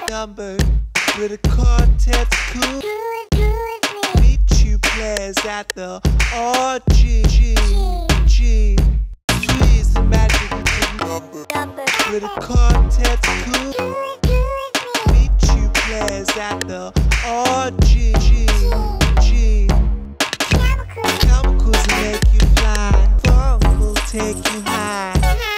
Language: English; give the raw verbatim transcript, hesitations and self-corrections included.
number with a quartet's cool. Meet you players at the R G G G. Please the magic number with a quartet's cool. Meet you players at the R G G G. Chemicals will make you fly, funk will take you high.